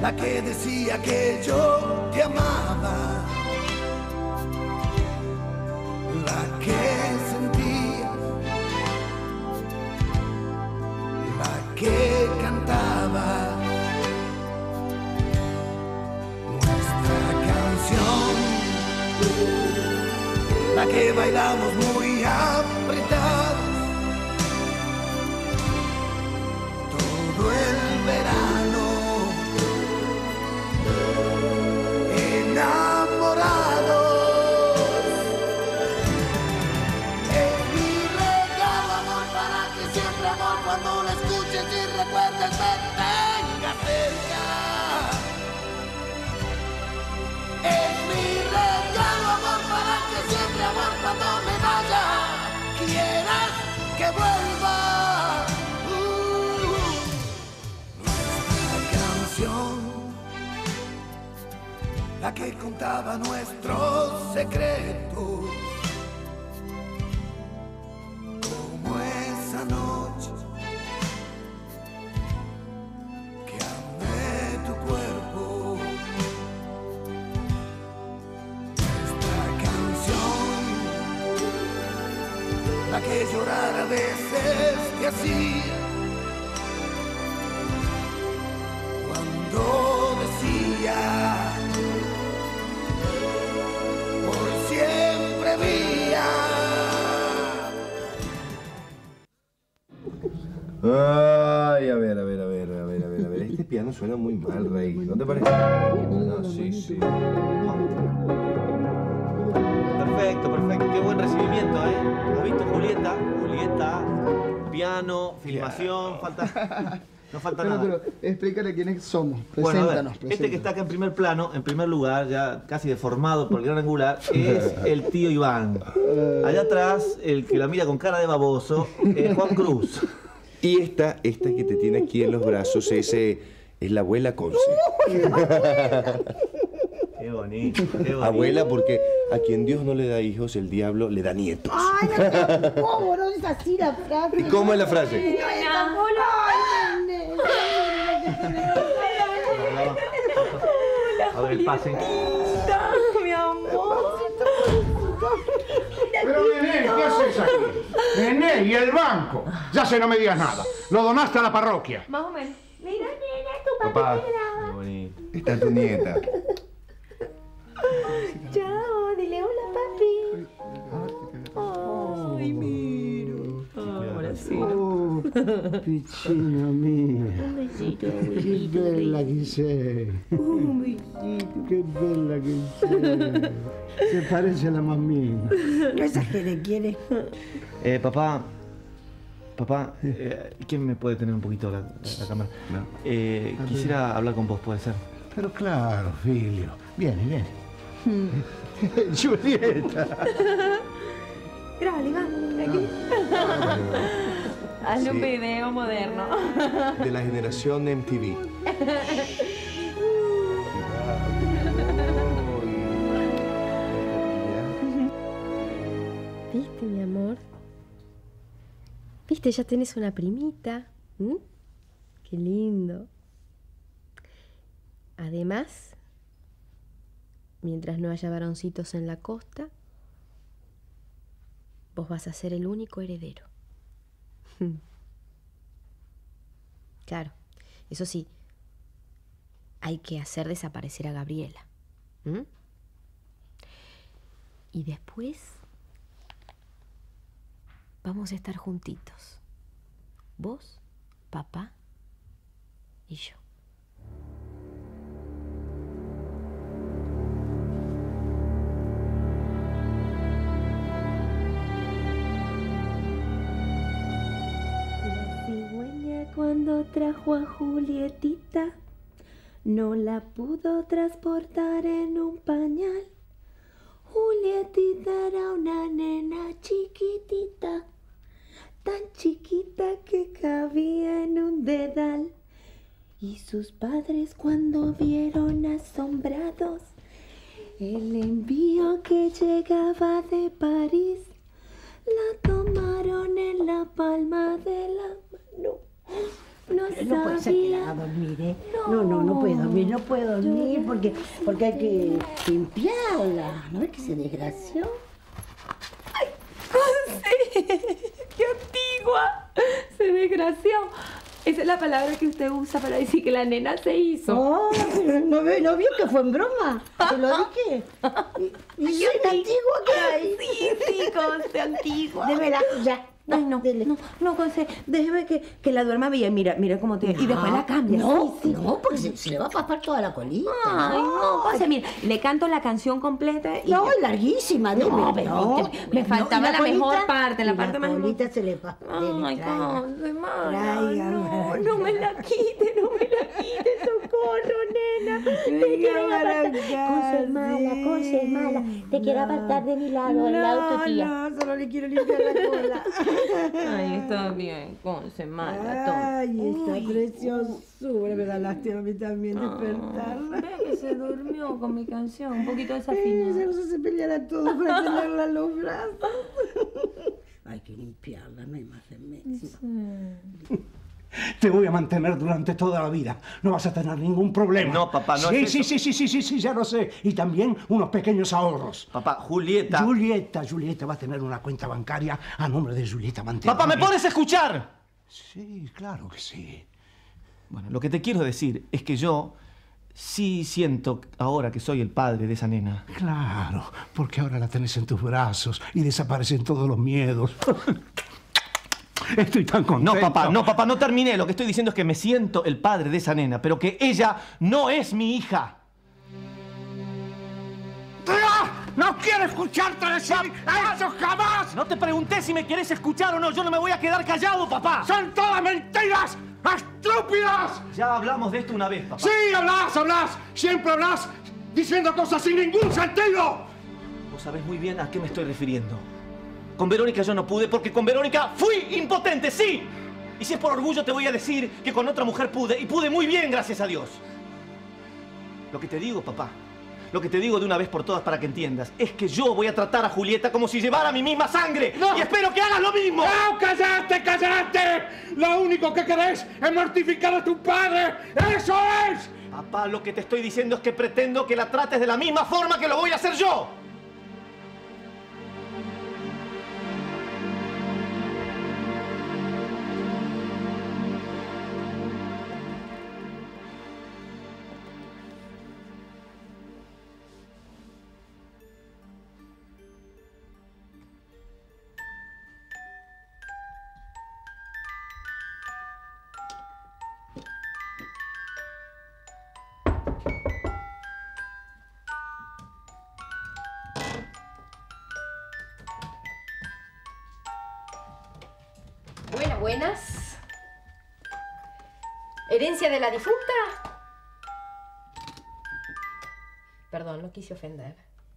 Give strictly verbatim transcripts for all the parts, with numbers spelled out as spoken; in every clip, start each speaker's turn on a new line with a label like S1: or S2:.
S1: la que decía que yo te amaba, la que sentía, la que cantaba nuestra canción, la que bailamos muy apretados todo el verano, enamorados. Es mi regalo, amor, para que siempre, amor, cuando lo escuches y recuerdes me tenga cerca. Es mi regalo, amor, para que siempre, amor, cuando me vaya quieras que vuelva. La que contaba nuestros secretos, como esa noche que amé tu cuerpo. Nuestra canción, la que llorar a veces te hacía cuando decía por siempre mía.
S2: Ay, a ver, a ver, a ver, a ver, a ver, a ver. Este piano suena muy mal, Rey. ¿No te parece? No, sí, sí.
S3: Perfecto, perfecto. Qué buen recibimiento, ¿eh? ¿Has visto Julieta? Julieta, piano, filmación, falta... No falta
S4: pero,
S3: nada.
S4: Pero explícale quiénes somos.
S3: Bueno, a ver,
S4: Preséntanos,
S3: este
S4: preséntanos.
S3: que está acá en primer plano, en primer lugar, ya casi deformado por el gran angular, es el tío Iván. Allá atrás, el que la mira con cara de baboso, es Juan Cruz.
S2: Y esta, esta que te tiene aquí en los brazos, ese es la abuela Conce.
S3: Qué bonito, qué bonito.
S2: Abuela, porque a quien Dios no le da hijos, el diablo le da nietos.
S5: Ay, no, ¿cómo? No es así la frase.
S2: ¿Y cómo es la frase?
S5: Ay, ay, nene.
S3: A ver, el pase.
S5: Mi amor.
S6: Pero, Nené, ¿qué haces aquí? Nené, ¿y el banco? Ya sé, no me digas nada. Lo donaste a la parroquia.
S5: Más o menos. Mira, nena, tu
S2: Papá,
S5: papá te graba.
S3: Qué bonito.
S2: esta es tu nieta.
S5: Chao, dile hola, papi. Ay, miro. Ahora sí.
S4: Oh, pichina mía.
S5: Un besito,
S4: Qué
S5: abuelito.
S4: bella que sei.
S5: Un besito.
S4: Qué bella que sei. Se parece a la mamina.
S5: No exagere, ¿quiere?
S3: Eh, papá, papá, eh, ¿quién me puede tener un poquito la, la, la cámara?
S2: No.
S3: Eh, quisiera hablar con vos, ¿puede ser?
S6: Pero claro, filio. Vieni, vieni. Julieta.
S5: Grávale, Iván. Aquí. Hazle un
S2: Sí.
S5: video moderno.
S2: De la generación M T V.
S7: ¿Viste, mi amor? ¿Viste? Ya tenés una primita. ¿Mm? Qué lindo. Además, mientras no haya varoncitos en la costa, vos vas a ser el único heredero. Claro, eso sí, hay que hacer desaparecer a Gabriela. ¿Mm? Y después vamos a estar juntitos. Vos, papá y yo.
S8: La cigüeña cuando trajo a Julietita no la pudo transportar en un pañal. Julietita era una nena chiquitita, tan chiquita que cabía en un dedal. Y sus padres cuando vieron asombrados el envío que llegaba de París, la tomaron en la palma de la mano. No,
S5: No puede ser que la
S8: sabían
S5: a dormir, ¿eh? No, no, no puede dormir, no puede dormir porque, porque hay que limpiarla. ¿No ves que se desgració?
S8: ¡Ay, Conce! ¡Qué antigua! Se desgració. Esa es la palabra que usted usa para decir que la nena se hizo.
S5: Oh, pero no, ¿no vio que fue en broma? ¿Te lo dije? ¿Y, y soy la antigua que hay?
S8: Sí, sí, Conce, antigua.
S5: Démela, ya.
S8: Ay, no,
S5: Dele.
S8: no, no, Conce, déjeme que, que la duerma bien. Mira, mira cómo te... y después la cambia.
S5: No,
S8: sí, sí.
S5: no, porque se, se le va a papar toda la colita.
S8: Ay, no, Conce, mira, le canto la canción completa y...
S5: No, es larguísima.
S8: No,
S5: démela.
S8: pero
S5: No,
S8: me
S5: no,
S8: faltaba
S5: ¿y
S8: la
S5: colita?
S8: mejor parte, la
S5: Y
S8: parte más...
S5: La colita se le va.
S8: Ay,
S5: traiga.
S8: Conce, mala,
S5: Traiga,
S8: no,
S5: traiga.
S8: no me la quite, no me la quite, socorro, nena. Te
S5: Venga
S8: quiero
S5: para
S8: apartar.
S5: acá,
S8: Conce es
S5: sí.
S8: mala, Conce es mala. Te quiero apartar de mi lado, al lado de tu tía.
S5: No, solo le quiero limpiar la cola.
S8: Ay, está bien, Conce, mala, tonta.
S5: Ay, está
S8: Uy.
S5: preciosura. Me da lástima a mí también despertarla.
S8: Ve que se durmió con mi canción, un poquito
S5: Sí,
S8: desafinada.
S5: se nos hace pelear a todos para tenerla en los brazos. Hay que limpiarla, no hay más remedio.
S6: Te voy a mantener durante toda la vida. No vas a tener ningún problema.
S3: No, papá, no
S6: sí,
S3: es
S6: sí,
S3: eso.
S6: sí, sí, sí, sí, sí, ya lo sé. Y también unos pequeños ahorros.
S3: Papá, Julieta.
S6: Julieta, Julieta va a tener una cuenta bancaria a nombre de Julieta Mantegna.
S3: Papá, ¿me pones a escuchar?
S6: Sí, claro que sí.
S3: Bueno, lo que te quiero decir es que yo sí siento ahora que soy el padre de esa nena.
S6: Claro, porque ahora la tenés en tus brazos y desaparecen todos los miedos. Estoy tan contento.
S3: No, papá, no, papá, no terminé. Lo que estoy diciendo es que me siento el padre de esa nena, pero que ella no es mi hija.
S6: ¡No quiero escucharte decir eso jamás!
S3: No te pregunté si me querés escuchar o no. Yo no me voy a quedar callado, papá.
S6: ¡Son todas mentiras! ¡Estúpidas!
S3: Ya hablamos de esto una vez, papá.
S6: Sí, hablas, hablas. Siempre hablas diciendo cosas sin ningún sentido.
S3: Vos sabés muy bien a qué me estoy refiriendo. Con Verónica yo no pude porque con Verónica fui impotente, sí. Y si es por orgullo te voy a decir que con otra mujer pude, y pude muy bien, gracias a Dios. Lo que te digo, papá, lo que te digo de una vez por todas para que entiendas, es que yo voy a tratar a Julieta como si llevara mi misma sangre.
S6: No.
S3: Y espero que hagas lo mismo.
S6: ¡No, cállate, cállate! Lo único que querés es mortificar a tu padre. ¡Eso es!
S3: Papá, lo que te estoy diciendo es que pretendo que la trates de la misma forma que lo voy a hacer yo.
S7: Buenas, buenas. ¿Herencia de la difunta? Perdón, no quise ofender.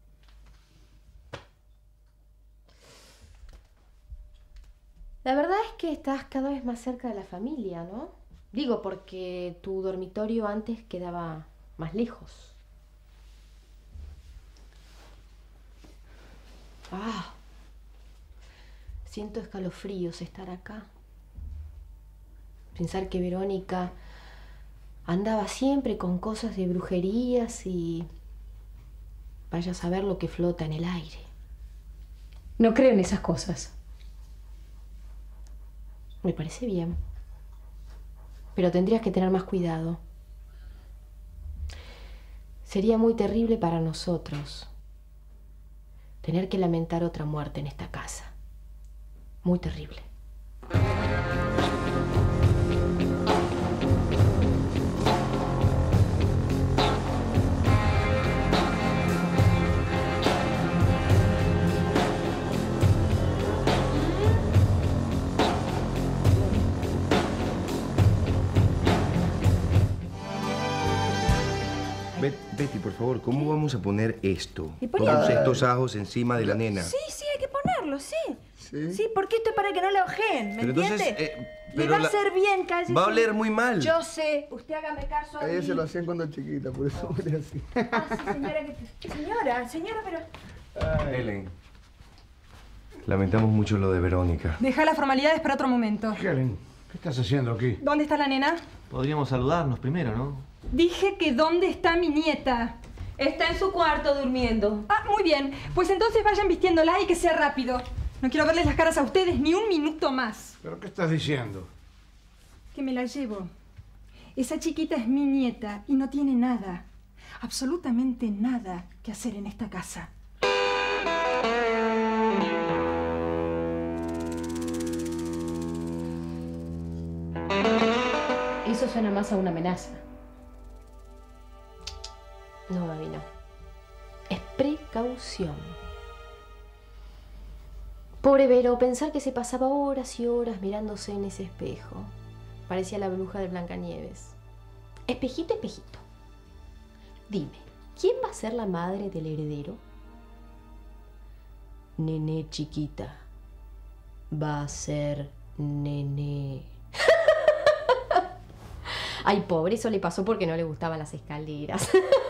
S7: La verdad es que estás cada vez más cerca de la familia, ¿no? Digo, porque tu dormitorio antes quedaba más lejos. Ah, siento escalofríos estar acá. Pensar que Verónica andaba siempre con cosas de brujerías y vaya a saber lo que flota en el aire.
S9: No creo en esas cosas.
S7: Me parece bien. Pero tendrías que tener más cuidado. Sería muy terrible para nosotros tener que lamentar otra muerte en esta casa. Muy terrible.
S2: Betty, por favor, ¿cómo vamos a poner esto?
S5: ¿Y por
S2: Todos
S5: qué?
S2: estos ajos encima de la nena.
S5: Sí, sí, hay que ponerlo, sí.
S2: ¿Sí?
S5: Sí, porque esto es para que no le ojeen, ¿me
S2: Pero entonces,
S5: entiende?
S2: eh,
S5: Le
S2: pero
S5: va a
S2: la-
S5: hacer bien, cállese.
S2: Va a oler muy mal.
S5: Yo sé, usted hágame caso a
S4: A
S5: mí.
S4: ella se lo hacían cuando chiquita, por eso huele así.
S5: Ah, sí, señora, que... Señora, señora, pero...
S2: Helen, lamentamos mucho lo de Verónica.
S9: Deja las formalidades para otro momento.
S6: Helen, ¿Qué estás haciendo aquí?
S8: ¿Dónde está la nena?
S3: Podríamos saludarnos primero, ¿no?
S8: Dije que ¿dónde está mi nieta?
S9: Está en su cuarto durmiendo.
S8: Ah, muy bien. Pues entonces vayan vistiéndola y que sea rápido. No quiero verles las caras a ustedes ni un minuto más.
S6: ¿Pero qué estás diciendo?
S8: Que me la llevo. Esa chiquita es mi nieta y no tiene nada, absolutamente nada que hacer en esta casa.
S9: Eso suena más a una amenaza.
S7: No, mami, no. Es precaución. Pobre Vero, pensar que se pasaba horas y horas mirándose en ese espejo. Parecía la bruja de Blancanieves. Espejito, espejito. Dime, ¿quién va a ser la madre del heredero? Nené chiquita. Va a ser Nené. Ay, pobre, eso le pasó porque no le gustaban las escaleras.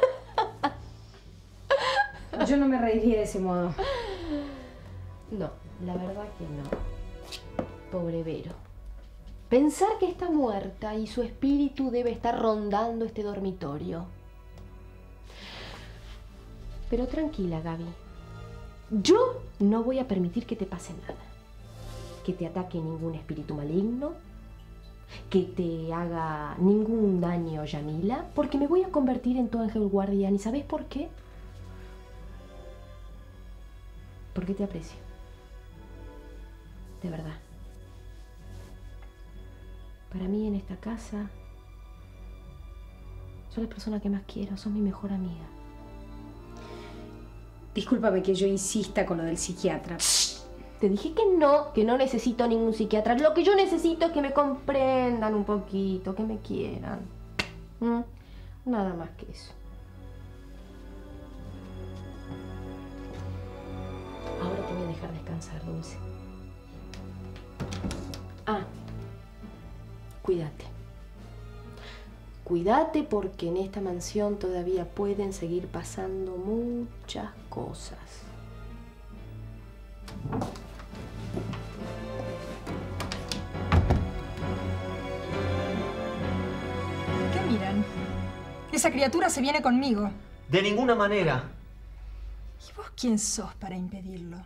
S9: Yo no me reiría de ese modo.
S7: No, la verdad que no. Pobre Vero. Pensar que está muerta y su espíritu debe estar rondando este dormitorio. Pero tranquila, Gaby. Yo no voy a permitir que te pase nada. Que te ataque ningún espíritu maligno. Que te haga ningún daño, Yamila. Porque me voy a convertir en tu ángel guardián. ¿Y sabes por qué? Porque te aprecio. De verdad. Para mí en esta casa, sos la persona que más quiero, sos mi mejor amiga.
S9: Discúlpame que yo insista con lo del psiquiatra.
S7: Te dije que no, que no necesito ningún psiquiatra. Lo que yo necesito es que me comprendan un poquito, que me quieran. ¿Mm? Nada más que eso. Ahora te voy a dejar descansar, Dulce. Ah. Cuídate. Cuídate porque en esta mansión todavía pueden seguir pasando muchas cosas.
S8: ¿Qué miran? Esa criatura se viene conmigo.
S3: De ninguna manera.
S8: ¿Y vos quién sos para impedirlo?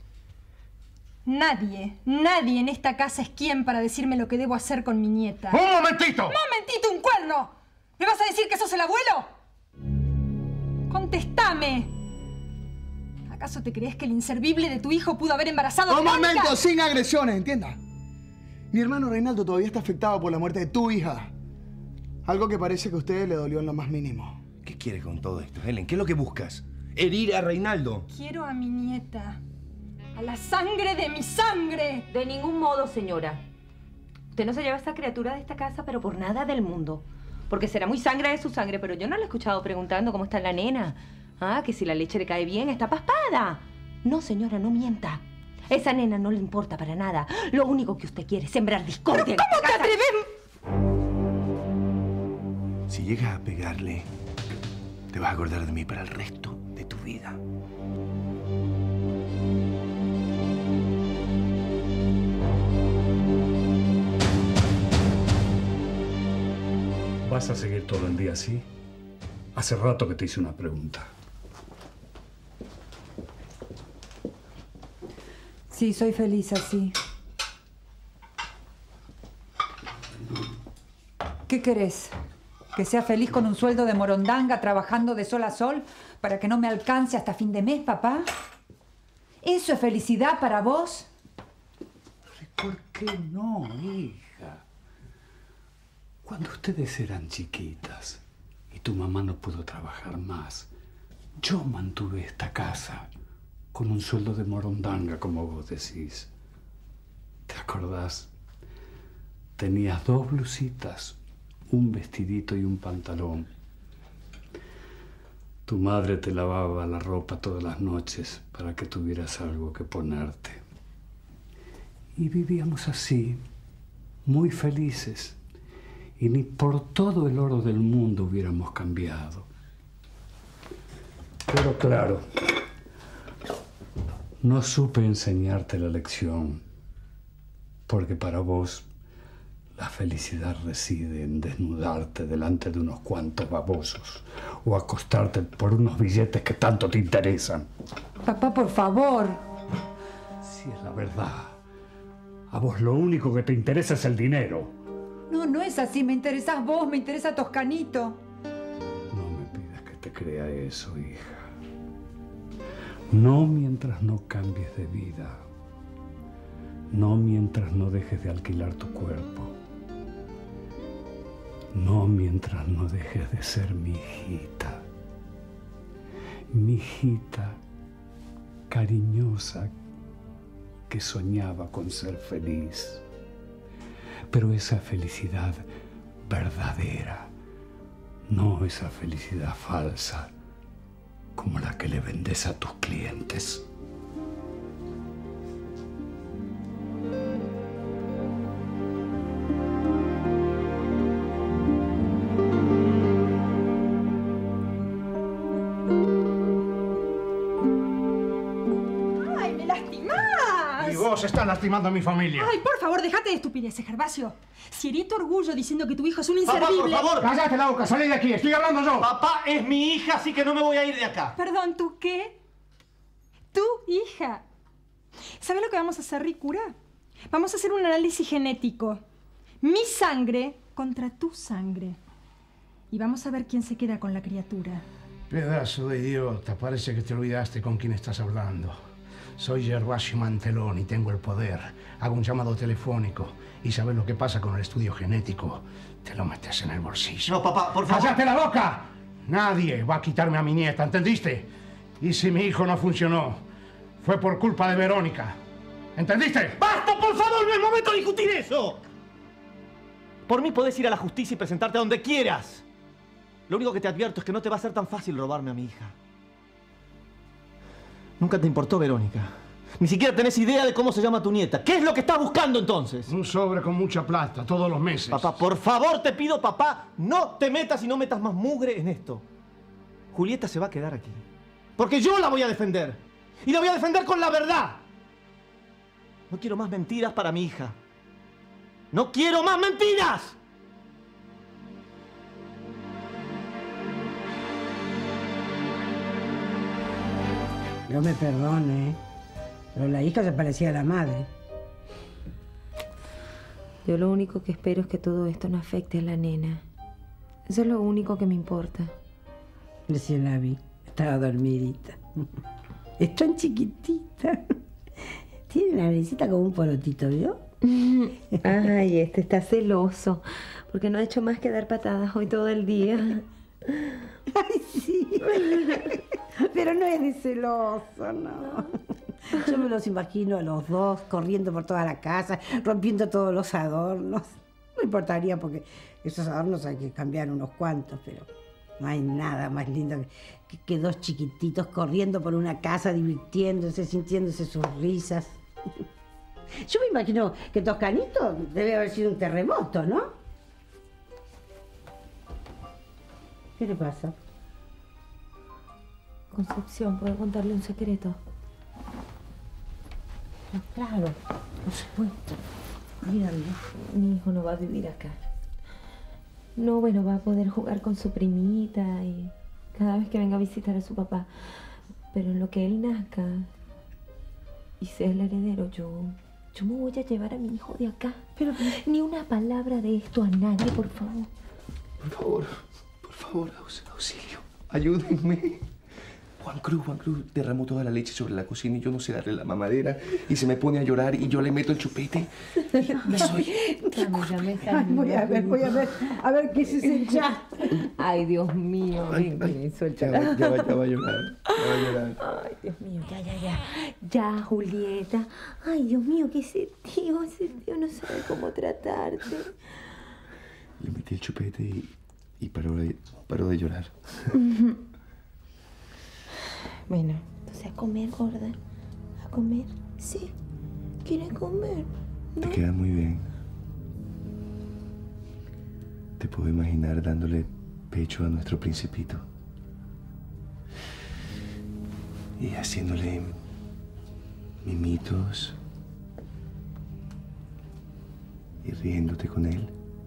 S8: Nadie, nadie en esta casa es quien para decirme lo que debo hacer con mi nieta.
S6: ¡Un momentito!
S8: ¡Un momentito, un cuerno! ¿Me vas a decir que sos el abuelo? ¡Contestame! ¿Acaso te crees que el inservible de tu hijo pudo haber embarazado a
S10: ¡Un
S8: Verónica?
S10: momento! Sin agresiones, entienda. Mi hermano Reinaldo todavía está afectado por la muerte de tu hija. Algo que parece que a usted le dolió en lo más mínimo.
S2: ¿Qué quiere con todo esto, Helen? ¿Qué es lo que buscas? ¿Herir a Reinaldo?
S8: Quiero a mi nieta. A la sangre de mi sangre.
S11: De ningún modo, señora. Usted no se lleva a esta criatura de esta casa, pero por nada del mundo. Porque será muy sangre de su sangre, pero yo no la he escuchado preguntando cómo está la nena. Ah, que si la leche le cae bien, está paspada. No, señora, no mienta. Esa nena no le importa para nada. Lo único que usted quiere es sembrar discordia.
S8: ¿Pero cómo te atreves?
S2: Si llegas a pegarle, te vas a acordar de mí para el resto de tu vida.
S6: ¿Vas a seguir todo el día así? Hace rato que te hice una pregunta.
S12: Sí, soy feliz así. ¿Qué querés? ¿Que sea feliz con un sueldo de morondanga trabajando de sol a sol para que no me alcance hasta fin de mes, papá? ¿Eso es felicidad para vos?
S6: ¿Por qué no, hija? Cuando ustedes eran chiquitas y tu mamá no pudo trabajar más, yo mantuve esta casa con un sueldo de morondanga, como vos decís. ¿Te acordás? Tenías dos blusitas, un vestidito y un pantalón. Tu madre te lavaba la ropa todas las noches para que tuvieras algo que ponerte. Y vivíamos así, muy felices. Y ni por todo el oro del mundo hubiéramos cambiado. Pero claro, no supe enseñarte la lección, porque para vos La felicidad reside en desnudarte delante de unos cuantos babosos o acostarte por unos billetes que tanto te interesan.
S12: Papá, por favor.
S6: Si es la verdad, a vos lo único que te interesa es el dinero.
S12: No, no es así. Me interesás vos, me interesa Toscanito.
S6: No me pidas que te crea eso, hija. No mientras no cambies de vida. No mientras no dejes de alquilar tu cuerpo. No mientras no dejes de ser mi hijita. Mi hijita cariñosa que soñaba con ser feliz. Pero esa felicidad verdadera, no esa felicidad falsa como la que le vendes a tus clientes.
S13: Vos estás lastimando a mi familia.
S14: Ay, por favor, déjate de estupideces, Gervasio. Si herí tu orgullo diciendo que tu hijo es un
S3: Papá,
S14: inservible...
S3: por favor.
S13: Cállate la boca, salí de aquí, estoy hablando yo.
S3: Papá es mi hija, así que no me voy a ir de acá.
S14: Perdón, ¿tú qué? Tu hija. ¿Sabes lo que vamos a hacer, Ricura? Vamos a hacer un análisis genético. Mi sangre contra tu sangre. Y vamos a ver quién se queda con la criatura.
S13: Pedazo de idiota, parece que te olvidaste con quién estás hablando. Soy Gervasio Mantelón y tengo el poder. Hago un llamado telefónico y sabes lo que pasa con el estudio genético. Te lo metes en el bolsillo.
S3: No, papá, por favor.
S13: ¡Cállate la boca! Nadie va a quitarme a mi nieta, ¿entendiste? Y si mi hijo no funcionó, fue por culpa de Verónica. ¿Entendiste?
S3: ¡Basta, por favor! ¡No es momento de discutir eso! Por mí podés ir a la justicia y presentarte a donde quieras. Lo único que te advierto es que no te va a ser tan fácil robarme a mi hija. Nunca te importó Verónica. Ni siquiera tenés idea de cómo se llama tu nieta. ¿Qué es lo que estás buscando entonces?
S13: Un sobre con mucha plata, todos los meses.
S3: Papá, por favor te pido, papá, no te metas y no metas más mugre en esto. Julieta se va a quedar aquí. Porque yo la voy a defender. Y la voy a defender con la verdad. No quiero más mentiras para mi hija. ¡No quiero más mentiras!
S5: Dios me perdone, ¿eh? Pero la hija se parecía a la madre.
S11: Yo lo único que espero es que todo esto no afecte a la nena. Eso es lo único que me importa.
S5: Recién la vi. Estaba dormidita. Es tan chiquitita. Tiene una naricita como un porotito, ¿vio?
S11: Ay, este está celoso. Porque no ha hecho más que dar patadas hoy todo el día.
S5: Ay, sí. Pero no es de celoso, no. Yo me los imagino a los dos corriendo por toda la casa, rompiendo todos los adornos. No importaría porque esos adornos hay que cambiar unos cuantos, pero no hay nada más lindo que, que, que dos chiquititos corriendo por una casa, divirtiéndose, sintiéndose sus risas. Yo me imagino que Toscanito debe haber sido un terremoto, ¿no? ¿Qué le pasa?
S11: Concepción, ¿puedo contarle un secreto?
S5: No, claro, por supuesto. Dígame.
S11: Mi hijo no va a vivir acá. No, bueno, va a poder jugar con su primita y cada vez que venga a visitar a su papá. Pero en lo que él nazca y sea el heredero, yo, yo me voy a llevar a mi hijo de acá. Pero ni una palabra de esto a nadie, por favor.
S2: Por favor, por favor, aus- auxilio. Ayúdenme. Juan Cruz, Juan Cruz derramó toda la leche sobre la cocina y yo no sé darle la mamadera y se me pone a llorar y yo le meto el chupete. Y soy...
S5: Ay, voy a ver, voy a ver, a ver qué es ese ya.
S11: Ay, Dios mío,
S2: Ay,
S11: ven,
S2: ay,
S11: ven,
S2: ya,
S11: suéltala.
S2: va, ya, va, ya va a llorar, ya va a llorar.
S11: Ay, Dios mío, ya, ya, ya. Ya, Julieta. Ay, Dios mío, que ese tío, ese tío no sabe cómo tratarte.
S2: Le metí el chupete y, y paró, de, paró de llorar.
S11: Bueno, entonces a comer, gorda. A comer. Sí. ¿Quieres comer?
S2: Te queda muy bien. Te puedo imaginar dándole pecho a nuestro principito. Y haciéndole mimitos. y riéndote con él.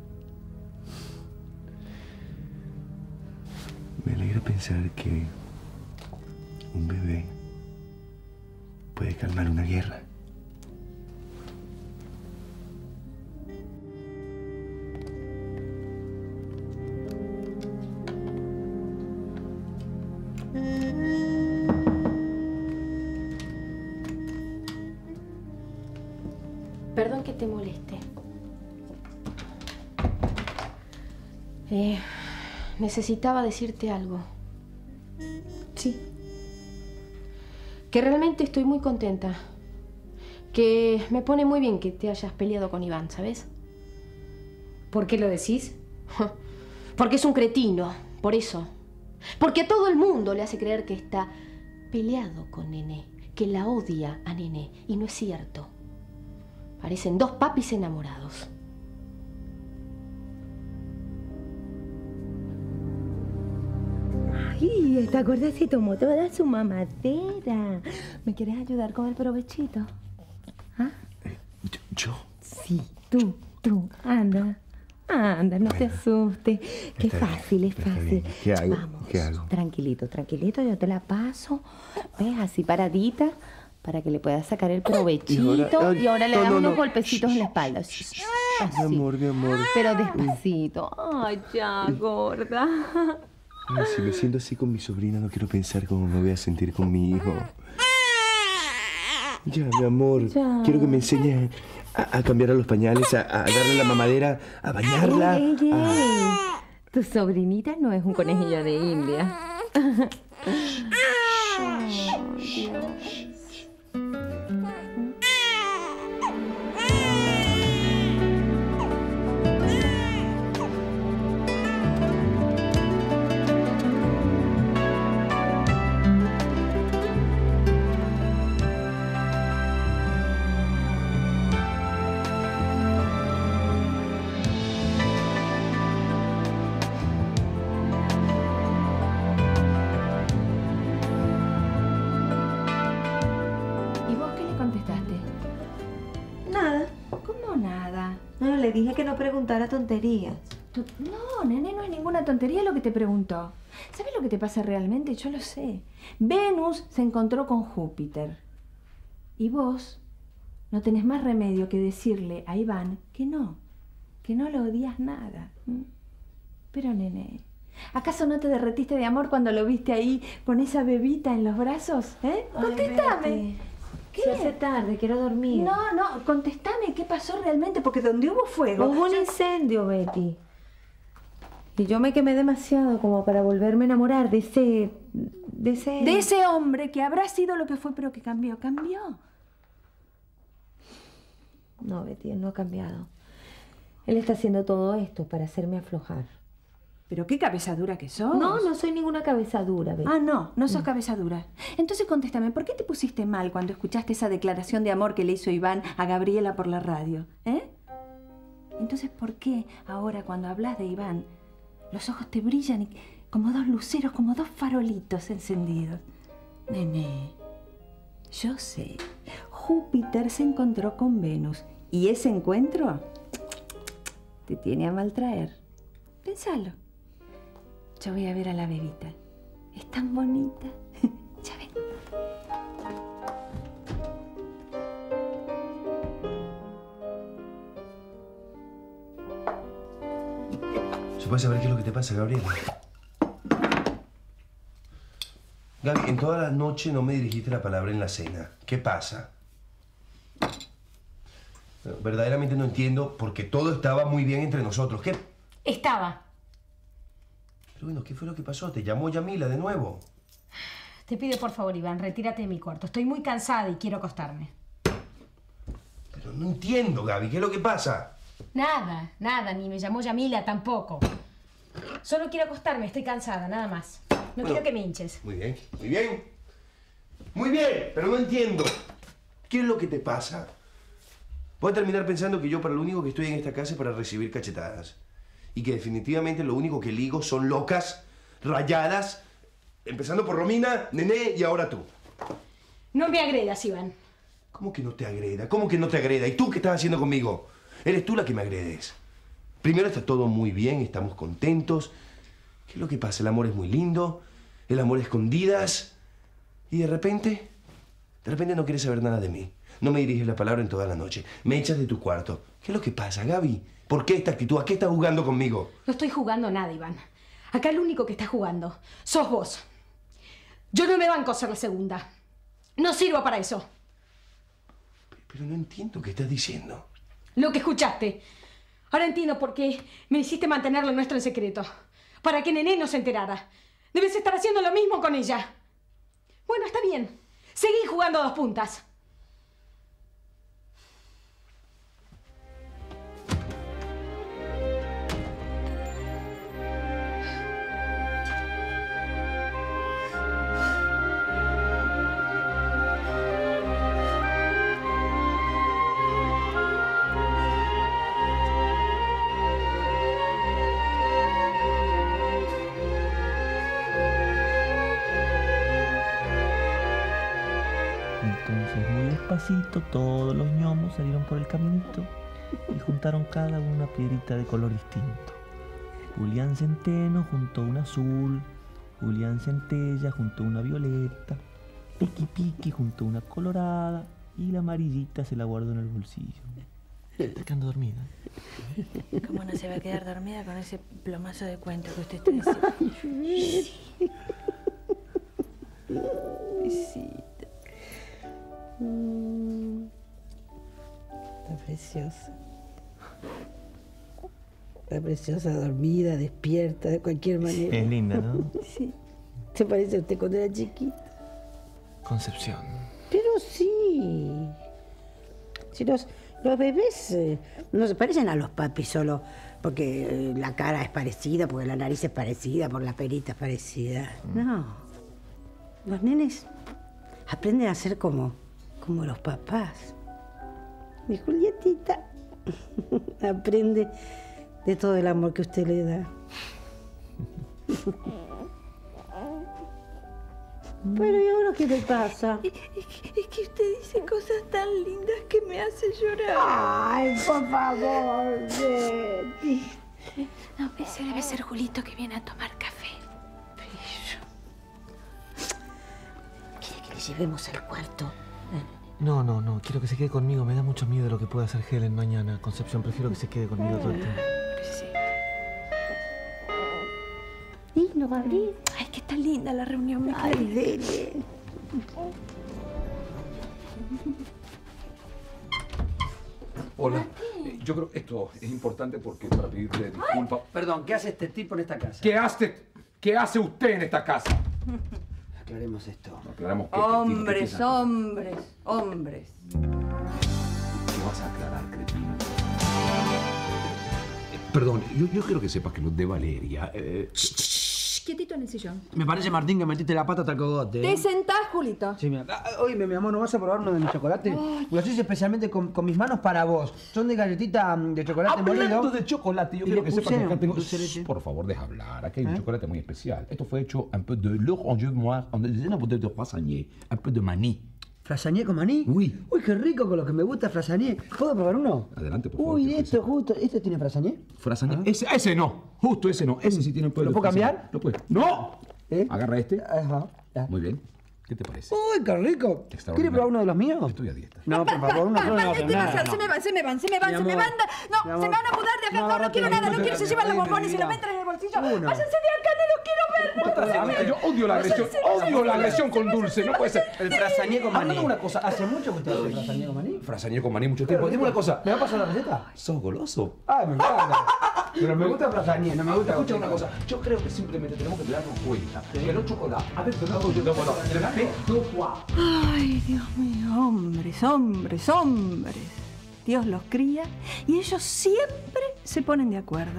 S2: Me alegra pensar que un bebé puede calmar una guerra.
S7: Perdón que te moleste. Eh, necesitaba decirte algo. Sí. Que realmente estoy muy contenta. Que me pone muy bien que te hayas peleado con Iván, ¿sabes?
S9: ¿Por qué lo decís?
S7: Porque es un cretino, por eso. Porque a todo el mundo le hace creer que está peleado con Nené, que la odia a Nené, y no es cierto. Parecen dos papis enamorados.
S15: Ay, esta gorda se tomó toda su mamadera. ¿Me quieres ayudar con el provechito? ¿Ah?
S2: ¿Yo? yo?
S15: Sí, tú, tú. Anda. Anda, no te asustes. Qué fácil, es fácil.
S2: ¿Qué hago?
S15: Vamos.
S2: ¿Qué hago?
S15: Tranquilito, tranquilito. Yo te la paso. ¿Ves? Así paradita. Para que le puedas sacar el provechito. Y ahora, ay, y ahora le
S2: no,
S15: das
S2: no,
S15: unos
S2: no.
S15: golpecitos en la espalda.
S2: Así. Mi amor, mi amor.
S15: Pero despacito. Ay, ya, gorda.
S2: Ay, si me siento así con mi sobrina, no quiero pensar cómo me voy a sentir con mi hijo. Ya, mi amor.
S15: Ya.
S2: Quiero que me enseñes a, a cambiar a los pañales, a, a darle la mamadera, a bañarla.
S15: Ey, ey,
S2: a...
S15: ey. Tu sobrinita no es un conejillo de India. Oh, Dios.
S9: Le dije que no preguntara tonterías.
S8: No, nene, no es ninguna tontería lo que te preguntó. ¿Sabes lo que te pasa realmente? Yo lo sé. Venus se encontró con Júpiter. Y vos no tenés más remedio que decirle a Iván que no, que no lo odias nada. Pero, nene, ¿acaso no te derretiste de amor cuando lo viste ahí con esa bebita en los brazos? ¿Eh? Contéstame. ¿Qué?
S9: Se hace tarde, quiero dormir.
S8: No, no, contestame qué pasó realmente, porque donde hubo fuego...
S9: Hubo un
S8: yo...
S9: incendio, Betty. Y yo me quemé demasiado como para volverme a enamorar de ese... De ese...
S8: De ese hombre que habrá sido lo que fue, pero que cambió. ¿Cambió?
S9: No, Betty, él no ha cambiado. Él está haciendo todo esto para hacerme aflojar.
S8: ¿Pero qué cabeza dura que sos?
S9: No, no soy ninguna cabeza dura, Betty.
S8: Ah, no, no sos cabeza dura. Entonces contéstame, ¿por qué te pusiste mal cuando escuchaste esa declaración de amor que le hizo Iván a Gabriela por la radio? ¿Eh? Entonces, ¿por qué ahora cuando hablas de Iván, los ojos te brillan y como dos luceros, como dos farolitos encendidos? Nene, yo sé, Júpiter se encontró con Venus y ese encuentro te tiene a maltraer. Pensalo. Yo voy a ver a la bebita. Es tan bonita. Ya ven.
S2: ¿Se puede saber qué es lo que te pasa, Gabriela? Gaby, en toda la noche no me dirigiste la palabra en la cena. ¿Qué pasa? Bueno, verdaderamente no entiendo porque todo estaba muy bien entre nosotros. ¿Qué?
S7: Estaba.
S2: Pero bueno, ¿qué fue lo que pasó? ¿Te llamó Yamila de nuevo?
S7: Te pido por favor, Iván, retírate de mi cuarto. Estoy muy cansada y quiero acostarme.
S2: Pero no entiendo, Gaby. ¿Qué es lo que pasa?
S7: Nada, nada. Ni me llamó Yamila tampoco. Solo quiero acostarme. Estoy cansada, nada más. No
S2: Bueno,
S7: quiero que me hinches.
S2: Muy bien, muy bien. Muy bien, pero no entiendo. ¿Qué es lo que te pasa? Voy a terminar pensando que yo para lo único que estoy en esta casa es para recibir cachetadas. Y que definitivamente lo único que ligo son locas, rayadas, empezando por Romina, Nené y ahora tú.
S7: No me agredas, Iván.
S2: ¿Cómo que no te agreda? ¿Cómo que no te agreda? ¿Y tú qué estás haciendo conmigo? Eres tú la que me agredes. Primero está todo muy bien, estamos contentos. ¿Qué es lo que pasa? El amor es muy lindo, el amor a escondidas. Y de repente, de repente no quieres saber nada de mí. No me diriges la palabra en toda la noche. Me echas de tu cuarto. ¿Qué es lo que pasa, Gaby? ¿Por qué esta actitud? ¿A qué estás jugando conmigo?
S14: No estoy jugando nada, Iván. Acá el único que está jugando sos vos. Yo no me banco a ser la segunda. No sirvo para eso.
S2: Pero no entiendo qué estás diciendo.
S14: Lo que escuchaste. Ahora entiendo por qué me hiciste mantener lo nuestro en secreto. Para que Nené no se enterara. Debes estar haciendo lo mismo con ella. Bueno, está bien. Seguí jugando a dos puntas.
S3: Entonces, muy despacito, todos los ñomos salieron por el caminito y juntaron cada uno una piedrita de color distinto. Julián Centeno juntó una azul, Julián Centella juntó una violeta, Piqui Piqui juntó una colorada y la amarillita se la guardó en el bolsillo. Está quedando dormida.
S8: ¿Cómo no se va a quedar dormida con ese plomazo de cuento que usted está diciendo?
S5: Besita. Mm. Está preciosa. Está preciosa, dormida, despierta, de cualquier manera.
S3: Es linda, ¿no?
S5: Sí. ¿Se parece a usted cuando era chiquita?
S3: Concepción.
S5: Pero sí. Si los, los bebés eh, no se parecen a los papis solo porque eh, la cara es parecida, porque la nariz es parecida, por la perita es parecida. Mm. No. Los nenes aprenden a ser como, como los papás. Mi Julietita aprende de todo el amor que usted le da. Pero ¿y ahora qué le pasa?
S8: Es que, es que usted dice cosas tan lindas que me hace llorar.
S5: Ay, por favor, Betty.
S8: No, ese debe ser Julito que viene a tomar café.
S5: ¿Quiere que le llevemos al cuarto?
S3: No, no, no. Quiero que se quede conmigo. Me da mucho miedo lo que pueda hacer Helen mañana. Concepción, prefiero que se quede conmigo todo el tiempo.
S5: ¿Y no va a abrir?
S8: Ay, que está linda la reunión, mi
S5: Ay,
S8: querida.
S5: dele.
S16: Hola. Eh, Yo creo que esto es importante porque para pedirle disculpas.
S17: Perdón, ¿qué hace este tipo en esta casa?
S16: ¿Qué hace, qué hace usted en esta casa?
S17: Aclaremos esto.
S16: Aclaramos que...
S8: Hombres, hombres, hombres.
S16: ¿Qué vas a aclarar, cretino? Eh, Perdón, yo, yo quiero que sepas que los de Valeria... Eh,
S14: Quietito en el sillón.
S17: Me parece, Martín, que metiste la pata hasta el cogote.
S14: Te
S17: ¿eh?
S14: sentás, Julito.
S17: Sí, mira. Ah, oye, mi amor, ¿no vas a probar uno de mis chocolates? Lo haces especialmente con, con mis manos para vos. Son de galletita mm, de chocolate
S16: Hablando
S17: molido.
S16: de chocolate, yo
S17: Y
S16: quiero
S17: le
S16: que sepas que
S17: pusieron
S16: acá tengo...
S17: dulce de leche.
S16: Por favor, deja hablar. Aquí hay un
S17: ¿Eh?
S16: chocolate muy especial. Esto fue hecho un peu de l'orange noir, en una bouteille de croissanier, un peu de maní.
S17: ¿Frasanier con maní?
S16: Uy.
S17: Uy, qué rico con lo que me gusta frasanier. ¿Puedo probar uno?
S16: Adelante, por favor.
S17: Uy,
S16: quiero que
S17: esto justo. ¿Este tiene frasanier?
S16: Frasanier. Ese, ese no. Justo ese no. Ese sí tiene un peu
S17: ¿Lo
S16: de
S17: puedo
S16: frasanier.
S17: cambiar?
S16: Lo puedes. ¡No!
S17: ¿Eh?
S16: Agarra este.
S17: Ajá. Ya.
S16: Muy bien. ¿Qué te parece?
S17: Uy, qué rico. ¿Quiere
S16: Extraordinario.
S17: probar uno de los míos?
S16: Estoy a dieta.
S17: No, por favor, uno solo no va a
S14: ¿Qué va a
S17: tener.
S14: hacer? Se me van, se me van, se me van,
S17: Mi
S14: se me
S17: amor.
S14: van. No,
S17: Mi
S14: se
S17: amor.
S14: me van a mudar de acá.
S17: No,
S14: No, no
S17: agarrate
S14: quiero
S17: la
S14: nada, no
S17: mano,
S14: quiero. Se
S17: mi
S14: llevan los
S17: vida.
S14: bombones y los meten en el bolsillo.
S17: Uno.
S14: Váyanse de acá, no los quiero ver. No los quiero ver.
S16: Yo odio la agresión. Odio la agresión con dulce. No puede ser.
S17: El frasanier con maní.
S16: Hablando una cosa.
S17: ¿Hace mucho que usted hace frasanier con maní?
S16: Frasanier con maní mucho tiempo. Dime una cosa.
S17: ¿Me va a pasar la receta?
S16: ¿Sos goloso?
S17: Ay, me encanta. Pero me gusta frasanier, no me gusta.
S16: Escucha una cosa. Yo creo que simplemente tenemos que darnos cuenta que los chocolates. A ver, pero yo no, bueno, de la fe, no puedo.
S8: Ay, Dios mío, hombres, hombres, hombres. Dios los cría y ellos siempre se ponen de acuerdo.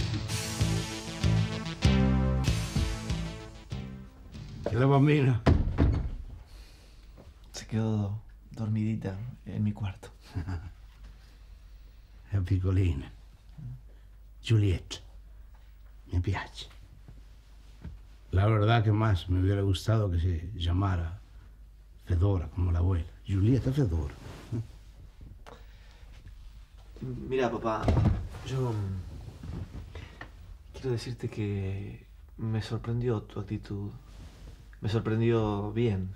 S13: ¿Qué la bambina?
S3: Se quedó dormidita en mi cuarto.
S13: È piccolina. Juliet. Me piace. La verdad que más me hubiera gustado que se llamara Fedora, como la abuela. Julieta Fedora.
S3: Mira, papá, yo quiero decirte que me sorprendió tu actitud. Me sorprendió bien.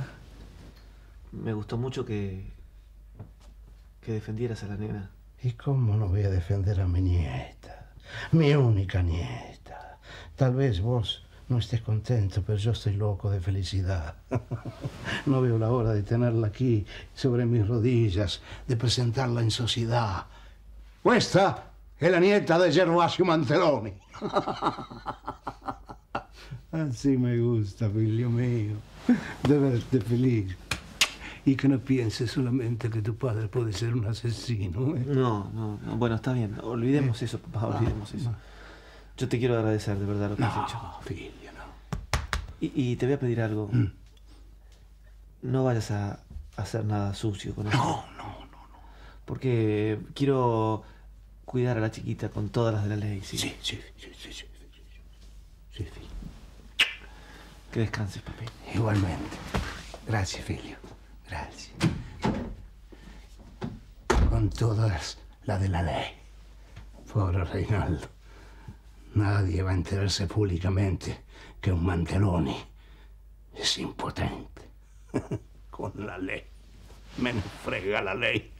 S3: Me gustó mucho que, que defendieras a la nena.
S13: ¿Y cómo no voy a defender a mi nieta? Mi única nieta. Tal vez vos no estés contento, pero yo estoy loco de felicidad. No veo la hora de tenerla aquí, sobre mis rodillas, de presentarla en sociedad. Esta es la nieta de Gervasio Manteloni. Así me gusta, figlio mío, de verte feliz. Y que no pienses solamente que tu padre puede ser un asesino. ¿eh?
S3: No, no, no, bueno, está bien. Olvidemos
S13: ¿Eh?
S3: eso, papá, olvidemos
S13: no,
S3: eso.
S13: No.
S3: Yo te quiero agradecer de verdad lo que
S13: no,
S3: has hecho.
S13: Figlio, no.
S3: Y, y te voy a pedir algo.
S13: Mm.
S3: No vayas a hacer nada sucio con eso.
S13: No, no, no, no.
S3: Porque quiero cuidar a la chiquita con todas las de la ley, ¿sí?
S13: Sí, sí, sí, sí, sí. sí, sí.
S3: Que descanses, papi.
S13: Igualmente. Gracias, Filio. Gracias. Con todas las de la ley. Pobre Reinaldo. Nadie va a enterarse públicamente que un Manteloni es impotente. Con la ley. Me frega la ley.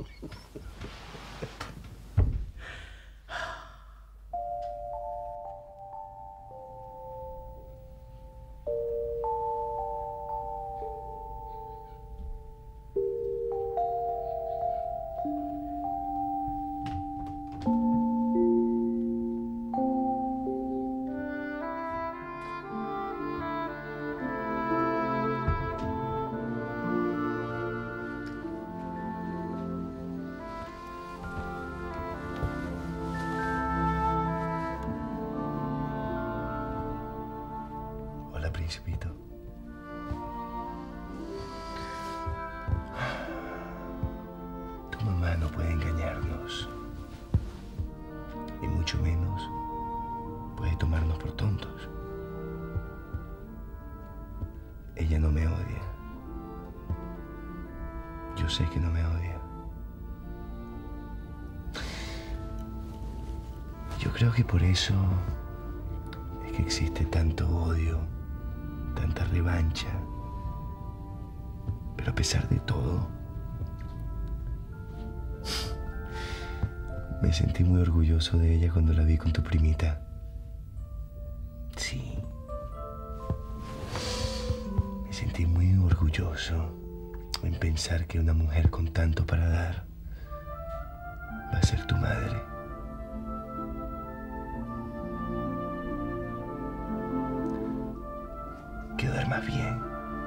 S2: Hola, Principito. Tu mamá no puede engañarnos. Y mucho menos puede tomarnos por tontos. Ella no me odia. Yo sé que no me odia. Yo creo que por eso es que existe tanto odio, tanta revancha. Pero a pesar de todo, me sentí muy orgulloso de ella cuando la vi con tu primita. Sí. Me sentí muy orgulloso en pensar que una mujer con tanto para dar va a ser tu madre. Que duermas bien.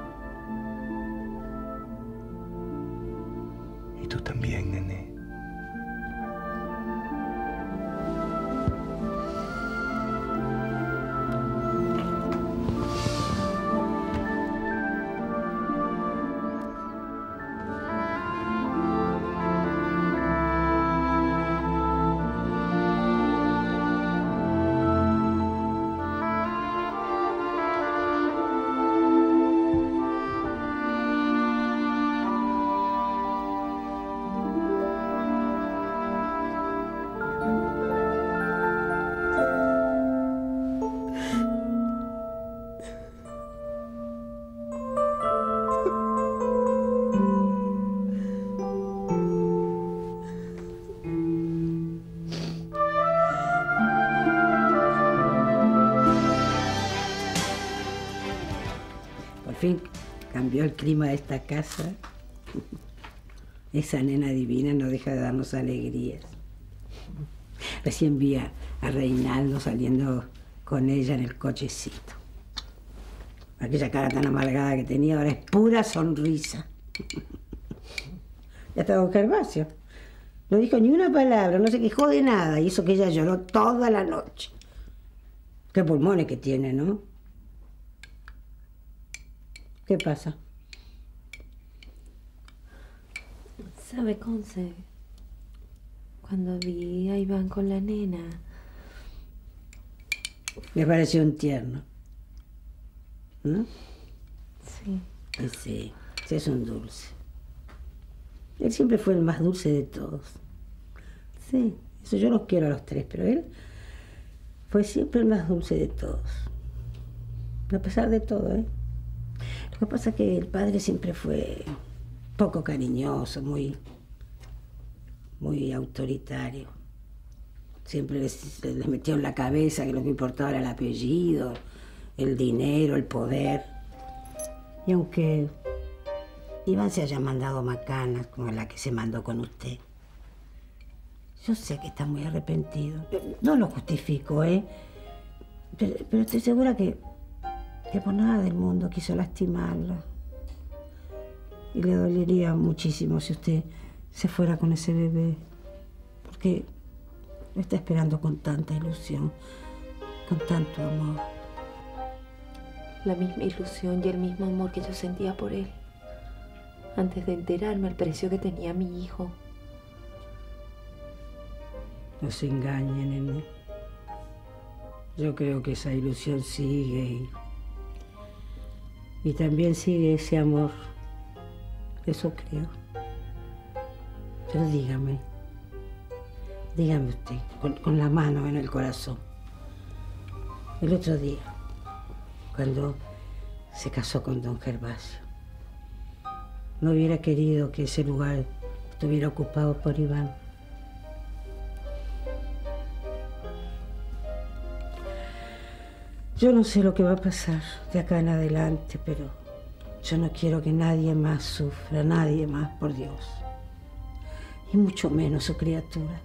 S2: Y tú también, nene.
S5: Por fin cambió el clima de esta casa. Esa nena divina no deja de darnos alegrías. Recién vi a, a Reinaldo saliendo con ella en el cochecito. Aquella cara tan amargada que tenía ahora es pura sonrisa. Ya está don Gervasio. No dijo ni una palabra, no se quejó de nada. Y eso que ella lloró toda la noche. Qué pulmones que tiene, ¿no? ¿Qué pasa?
S9: ¿Sabe, Conce? Cuando vi a Iván con la nena...
S5: Me pareció un tierno. ¿No?
S9: Sí.
S5: Y sí, sí, es un dulce. Él siempre fue el más dulce de todos. Sí, eso yo los quiero a los tres, pero él fue siempre el más dulce de todos. A pesar de todo, ¿eh? Lo que pasa es que el padre siempre fue poco cariñoso, muy, muy autoritario. Siempre les, les metió en la cabeza que lo que importaba era el apellido, el dinero, el poder. Y aunque Iván se haya mandado macanas como la que se mandó con usted, yo sé que está muy arrepentido. No lo justifico, ¿eh? Pero, pero estoy segura que, que por nada del mundo quiso lastimarla. Y le dolería muchísimo si usted se fuera con ese bebé. Porque lo está esperando con tanta ilusión, con tanto amor.
S15: La misma ilusión y el mismo amor que yo sentía por él. Antes de enterarme el precio que tenía mi hijo.
S5: No se engañe, nene. Yo creo que esa ilusión sigue y, y también sigue ese amor. Eso creo. Pero dígame, dígame usted, con, con la mano en el corazón. El otro día, cuando se casó con don Gervasio, no hubiera querido que ese lugar estuviera ocupado por Iván. Yo no sé lo que va a pasar de acá en adelante, pero yo no quiero que nadie más sufra, nadie más, por Dios. Y mucho menos su criatura.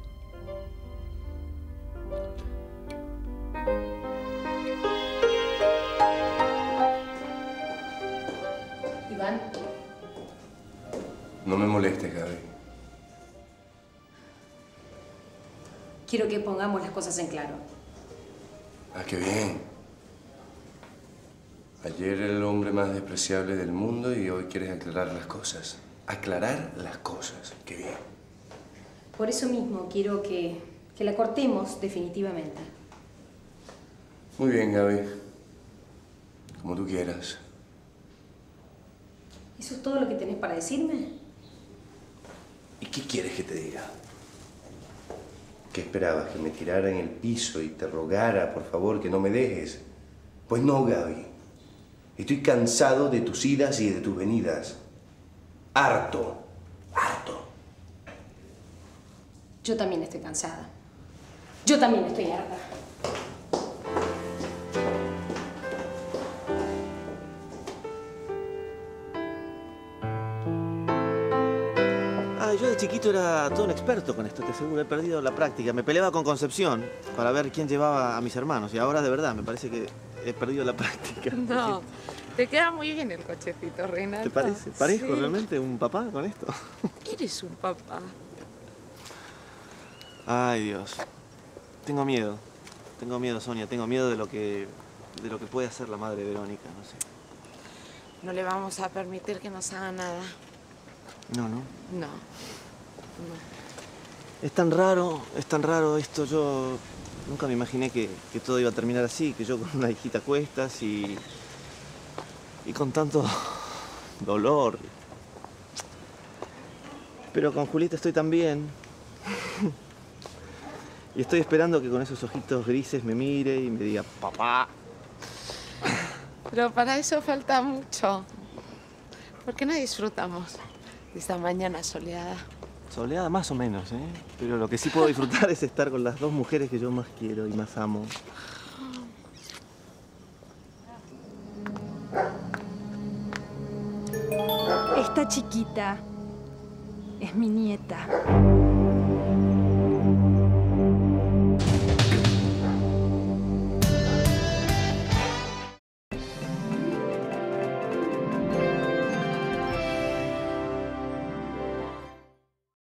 S7: Iván.
S2: No me molestes, Gaby.
S7: Quiero que pongamos las cosas en claro.
S2: Ah, qué bien. Ayer era el hombre más despreciable del mundo y hoy quieres aclarar las cosas. Aclarar las cosas. Qué bien.
S7: Por eso mismo quiero que, que la cortemos definitivamente.
S2: Muy bien, Gaby. Como tú quieras.
S7: ¿Eso es todo lo que tenés para decirme?
S2: ¿Y qué quieres que te diga? ¿Qué esperabas? ¿Que me tirara en el piso y te rogara, por favor, que no me dejes? Pues no, Gaby. Estoy cansado de tus idas y de tus venidas. Harto. Harto.
S7: Yo también estoy cansada. Yo también estoy harta.
S3: Ah, yo de chiquito era todo un experto con esto, te aseguro. He perdido la práctica. Me peleaba con Concepción para ver quién llevaba a mis hermanos. Y ahora, de verdad, me parece que he perdido la práctica.
S18: No, te queda muy bien el cochecito, Renato.
S3: ¿Te parece? ¿Parezco
S18: Sí.
S3: realmente un papá con esto?
S18: Eres un papá.
S3: Ay, Dios. Tengo miedo. Tengo miedo, Sonia. Tengo miedo de lo que, de lo que puede hacer la madre de Verónica, no sé.
S18: No le vamos a permitir que nos haga nada.
S3: No, no.
S18: No. No.
S3: Es tan raro, es tan raro esto. Yo nunca me imaginé que, que todo iba a terminar así, que yo con una hijita a cuestas y... y con tanto dolor. Pero con Julieta estoy tan bien. Y estoy esperando que con esos ojitos grises me mire y me diga, papá.
S18: Pero para eso falta mucho. ¿Por qué no disfrutamos de esta mañana soleada?
S3: Soleada más o menos, ¿eh? Pero lo que sí puedo disfrutar es estar con las dos mujeres que yo más quiero y más amo.
S14: Esta chiquita es mi nieta.